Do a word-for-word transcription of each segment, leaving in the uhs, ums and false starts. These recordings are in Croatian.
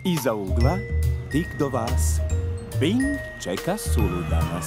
Iza ugla, tik do vas, Bing čeka Sulu danas.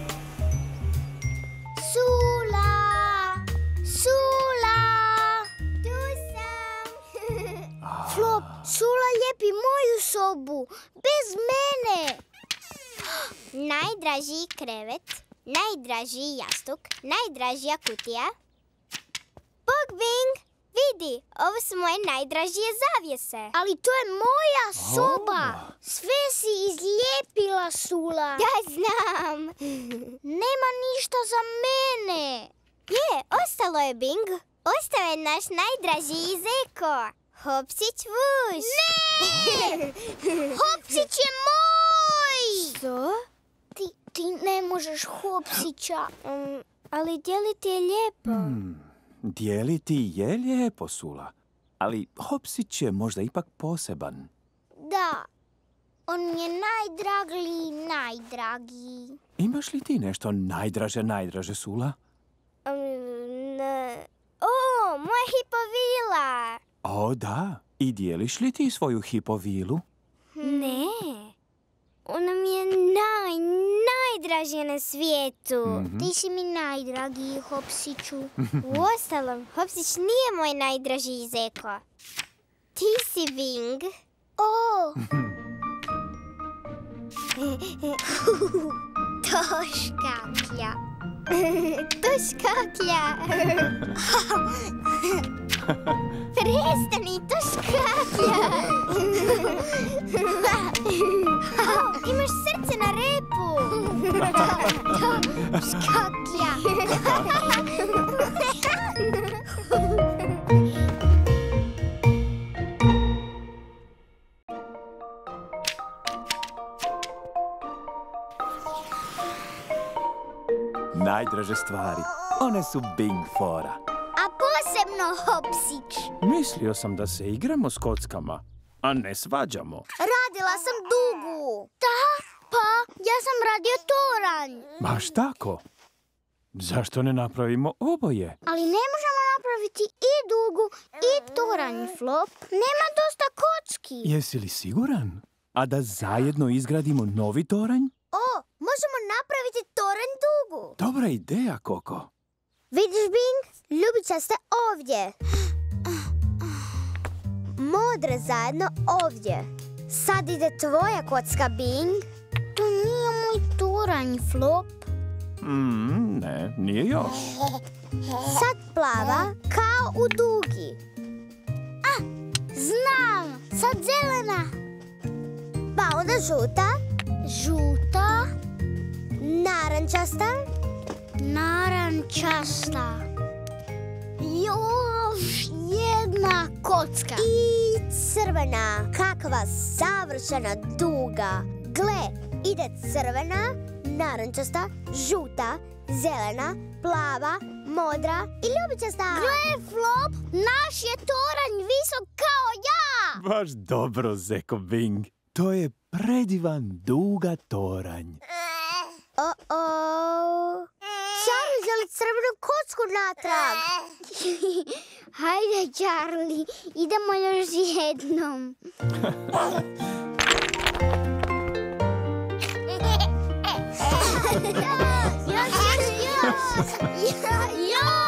Sula! Sula! Tu sam! Flop, Sula lijepi moju sobu, bez mene! Najdražiji krevet, najdražiji jastuk, najdražija kutija. Bog Bing, vidi, ovo su moje najdražije zavjese. Ali to je moja soba. Sve si izlijepila, Sula. Ja znam. Nema ništa za mene. Je, ostalo je, Bing. Ostao je naš najdražiji Zeko. Hopsić vuš. Ne! Hopsić je moj! Što? Ti, ti ne možeš Hopsića. Um, ali dijeliti je lijepo. Hmm, dijeliti je lijepo, Sula. Ali Hopsić je možda ipak poseban. Da. On mi je najdragiji, najdragiji. Imaš li ti nešto najdraže, najdraže, Sula? Um, ne. O, moja hipovila! O, da. I dijeliš li ti svoju hipovilu? Ne. Ona mi je naj, najdražija na svijetu. Mm-hmm. Ti si mi najdragiji, Hopsiću. Uostalom, Hopsić nije moj najdražiji Zeko. Ti si Bing. O! To škaklja. To škaklja. Prestani, to škaklja. Imaš srce na repu. To škaklja. Najdraže stvari, one su Bing fora. A posebno Hopsić. Mislio sam da se igramo s kockama, a ne svađamo. Radila sam dugu. Da, pa ja sam radio toranj. Baš tako? Zašto ne napravimo oboje? Ali ne možemo napraviti i dugu i toranj, Flop. Nema dosta kocki. Jesi li siguran? A da zajedno izgradimo novi toranj? O, možemo napraviti toranj dugu. Dobra ideja, Koko. Vidiš, Bing? Ljubica ste ovdje. Modre zajedno ovdje. Sad ide tvoja kocka, Bing. To nije moj toranj, Flop. Mm, ne, nije još. Sad plava kao u dugi. A, znam, sad zelena. Pa onda žuta. Žuta. Narančasta. Narančasta. Još jedna kocka. I crvena. Kakva savršena duga. Gle, ide crvena, narančasta, žuta, zelena, plava, modra i ljubičasta. Gle, Flop, naš je toranj visok kao ja. Baš dobro, Zeko Bing. To je predivan duga toranj. O-o. Charlie želi crvenu kocku natrag. Hajde, Charlie, idemo još jednom. Još, još, još! Još!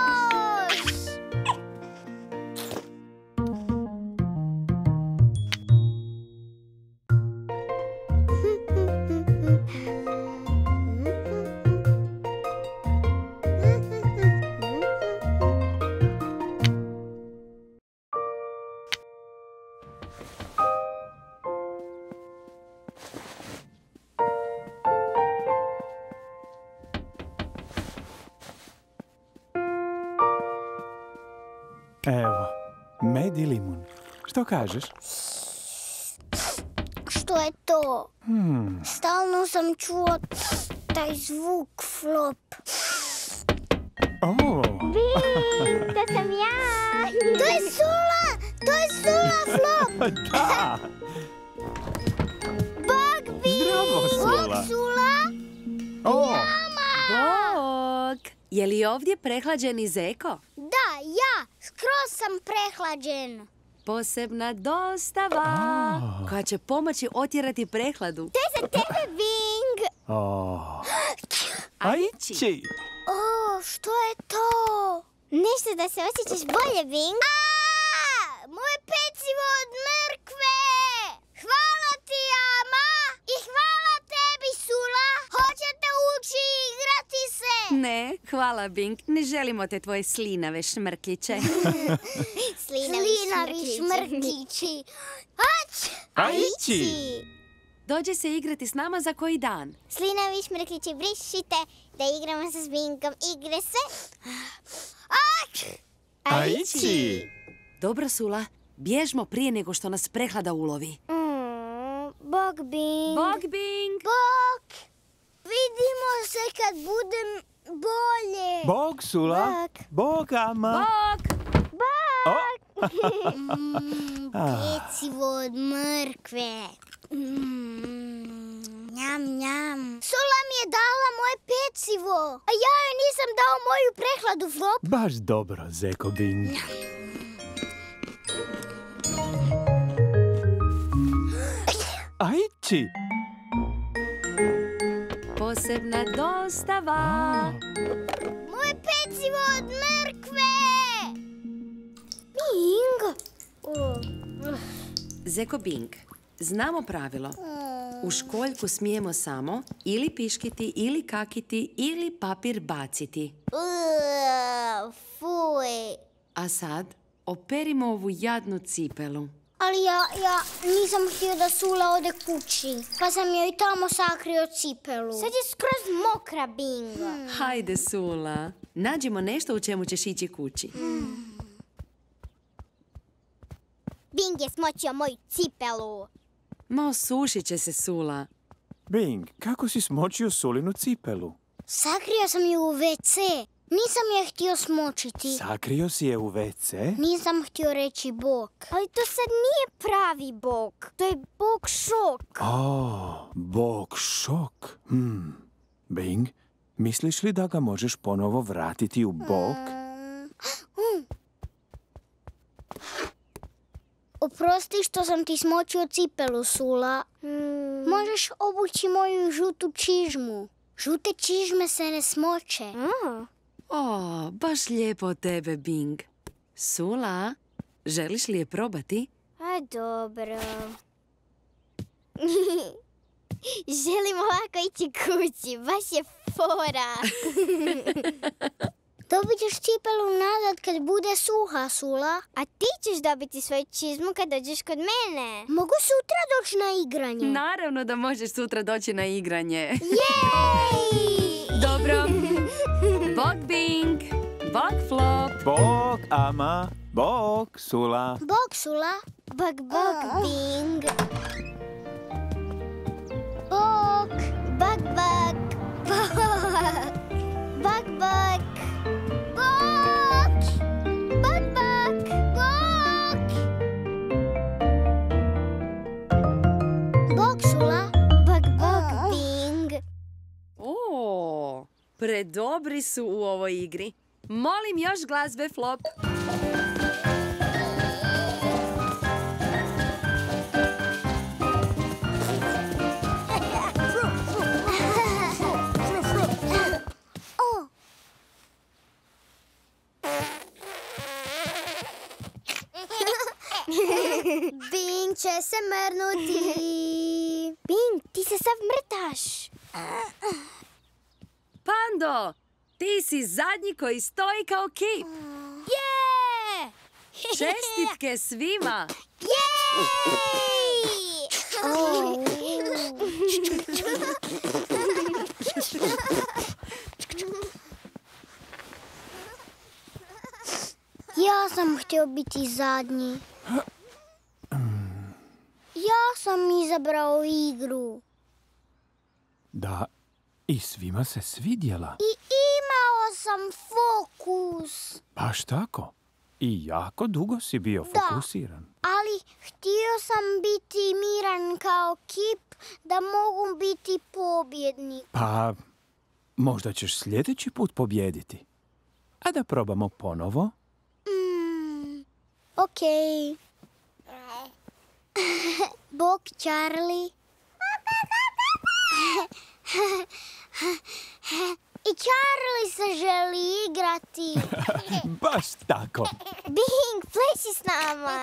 Evo, med i limun. Što kažeš? Što je to? Hmm. Stalno sam čuo taj zvuk, Flop. Oh. Bing, to sam ja. To je Sula, to je Sula, Flop. Da. Bog Bing. Zdravo, Sula. Bog, Sula. Oh. Bog! Je li ovdje prehlađeni Zeko? Da, ja. Skroz sam prehlađen. Posebna dostava koja će pomoći otjerati prehladu. To je za tebe, Bing! Oh. Ajči! O, što je to? Nešto da se osjećaš bolje, Bing. A, moje pecivo od mrkve! Hvala ti, Ama! I hvala tebi, Sula! Hoćete ući igrati se? Ne, hvala, Bing. Ne želimo te tvoje slinave šmrkliće. Slinavi, Slinavi šmrkići. Ać! Ajči! Dođi se igrati s nama za koji dan. Slinavi šmrkići, brišite da igramo sa Bingom. Igre se. Ać! Ajči! Dobro, Sula. Bježmo prije nego što nas prehlada ulovi. Mm, bok, Bing. Bog, Bing! Bok! Vidimo se kad budem bolje. Bog, Sula. Bog. Bog, Ama. Bog! O, Mm, pecivo od mrkve. Mm, njam, njam. Sula mi je dala moje pecivo, a ja joj nisam dao moju prehladu, Flop. baš dobro, Zeko Bing. Ajči! Posebna dostava. Moje pecivo od mrkve. Bing. Zeko Bing, znamo pravilo. U školjku smijemo samo ili piškiti, ili kakiti, ili papir baciti. Uh, fuj. A sad, operimo ovu jadnu cipelu. Ali ja, ja nisam htio da Sula ode kući, pa sam joj tamo sakrio cipelu. Sad je skroz mokra, Bing. Hmm. Hajde, Sula. Nađimo nešto u čemu ćeš ići kući. Bing je smočio moju cipelu. Ma osušit će se, Sula. Bing, kako si smočio Sulinu cipelu? Sakrio sam ju u ve ce. Nisam je htio smočiti. Sakrio si je u ve ce? Nisam htio reći bok. Ali to sad nije pravi bok. To je bok šok. O, Bog šok. Hmm. Bing, misliš li da ga možeš ponovo vratiti u bok? Mm. Oprosti što sam ti smočio cipelu, Sula. Mm. Možeš obući moju žutu čižmu. Žute čižme se ne smoče. Mm. O, baš lijepo od tebe, Bing. Sula, želiš li je probati? A dobro. Želim ovako ići kući. Baš je fora. Dobit ćeš cipelu nazad kad bude suha, Sula. A ti ćeš dobiti svoju čizmu kad dođeš kod mene. Mogu sutra doći na igranje. Naravno da možeš sutra doći na igranje. Jej! Dobro. Bog, Bing. Bog, Flop. Bog, Ama. Bog, Sula. Bog, Sula. Bog, bog, Bing. Bog. Bog, bog. Bog. Bog, bog. Bog. Bog, bog. Bog. Bog, Sula. Bog, bog, Bing. O, predobri su u ovoj igri. Molim još glazbe, Flop. Bing će se mrnuti. Bing, ti se sav mrtaš. Pando, ti si zadnji koji stoji kao kip. Je! Čestitke svima. Jej! Oh. Ja sam htio biti zadnji. Ja sam izabrao igru. Da, i svima se svidjela. I imao sam fokus. Baš tako. I jako dugo si bio Da. fokusiran. Ali htio sam biti miran kao kip da mogu biti pobjednik. Pa, možda ćeš sljedeći put pobjediti. A da probamo ponovo? Mm, okej. Bok, Charlie. I Charlie se želi igrati. Baš tako. Bing, plesi s nama.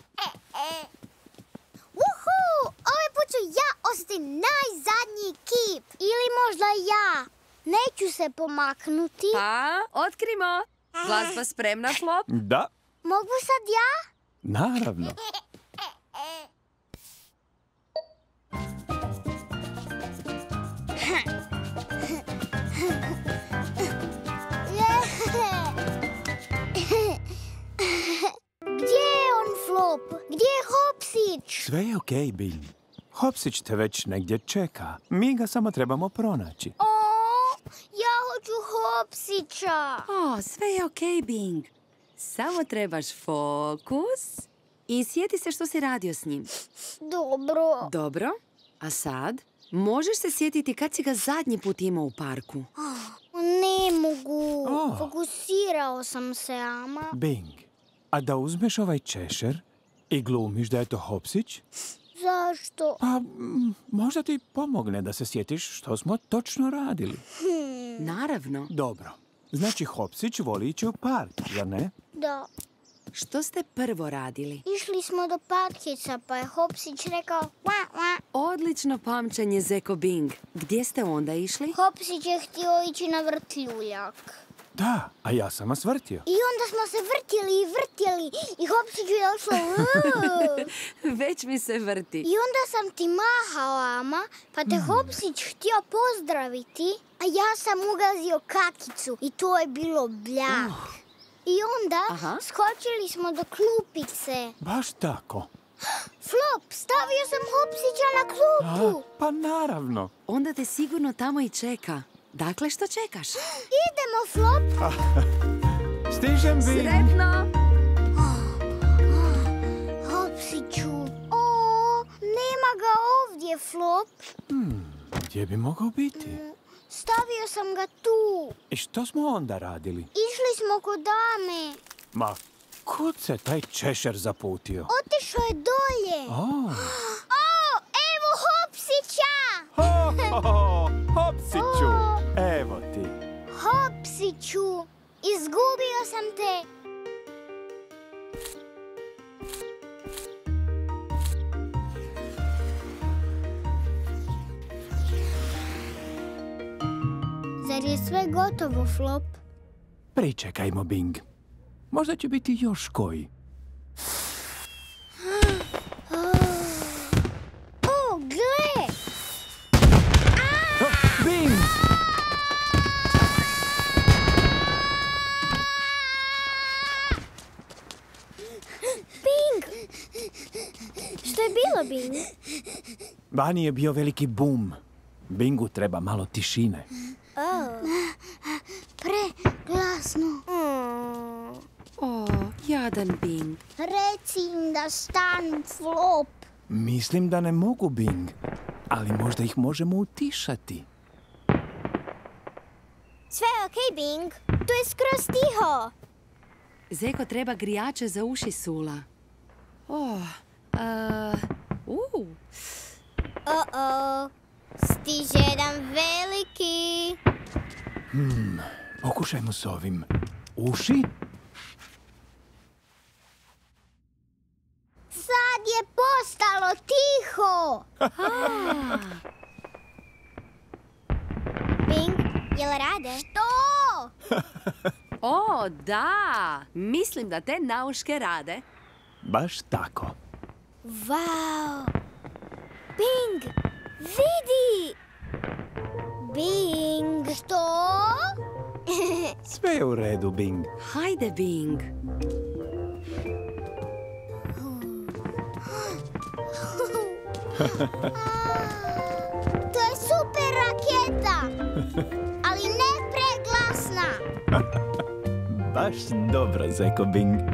Uhu, ovaj put ću ja ostati najzadnji kip. Ili možda ja. Neću se pomaknuti. Pa, otkrimo. Glazba spremna, Flop? Da, Mogu sad ja? naravno. Gdje je on, Flop? Gdje je Hopsić? Sve je okej, Bing. Hopsić te već negdje čeka. Mi ga samo trebamo pronaći. O, ja hoću Hopsića. O, sve je okej, Bing. Samo trebaš fokus i sjeti se što si radio s njim. Dobro. Dobro, a sad možeš se sjetiti kad si ga zadnji put imao u parku. Ne mogu. O. Fokusirao sam se, ama. Bing, a da uzmeš ovaj češer i glumiš da je to Hopsić? Zašto? Pa, mm, možda ti pomogne da se sjetiš što smo točno radili. Naravno. Dobro. Znači, Hopsić voli ići u park, zar ne? Da. Što ste prvo radili? Išli smo do parkica, pa je Hopsić rekao wa, wa. Odlično pamćenje, Zeko Bing. Gdje ste onda išli? Hopsić je htio ići na vrtljuljak. Da, a ja sam vas vrtio. I onda smo se vrtjeli i vrtjeli i Hopsiću je došlo "Uuu." Već mi se vrti. I onda sam ti mahao, ama, pa te Hopsić htio pozdraviti, a ja sam ugazio kakicu i to je bilo bljak. I onda Aha. skočili smo do klupice. Baš tako. Flop, stavio sam Hopsića na klupu. A, pa naravno. Onda te sigurno tamo i čeka. Dakle, što čekaš? Idemo, Flop. Stižem, Bing. Sretno! Hopsiću. O, nema ga ovdje, Flop. Gdje bi mogao biti? Stavio sam ga tu. I što smo onda radili? Išli smo kod dame. Ma, kud se taj češer zaputio? Otišao je dolje. O, O, evo Hopsića! ho, ho, ho, Hopsiću, O. evo ti. Hopsiću, izgubio sam te. Zar je sve gotovo, Flop? Pričekajmo, Bing. Možda će biti još koji. O, gle! O, Bing! Bing! Što je bilo, Bing? Vani je bio veliki bum. Bingu treba malo tišine. Preglasno. O, jadan Bing. Reci im da stanu, Flop. Mislim da ne mogu, Bing. Ali možda ih možemo utišati. Sve je okej, Bing. To je skroz tiho. Zeko treba grijače za uši, Sula. O, a, u, O-o. Stiže jedan veliki. Pokušajmo s ovim. Uši? Sad je postalo tiho. Bing, jel rade? Što? O, da! Mislim da te nauške rade. Baš tako. Wow. Bing, vidi. Bing. Što? Sve je u redu, Bing. Hajde, Bing. To je super raketa. Ali ne preglasna. Baš dobro, Zeko Bing.